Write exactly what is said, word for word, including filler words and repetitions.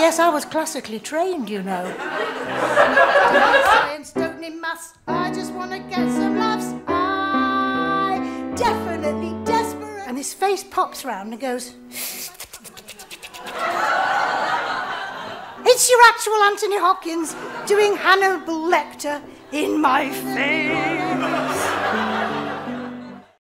yes, I was classically trained, you know. Science, don't need maths, I just want to get some laughs. I definitely desperate. And his face pops round and goes... It's your actual Anthony Hopkins doing Hannibal Lecter in my face.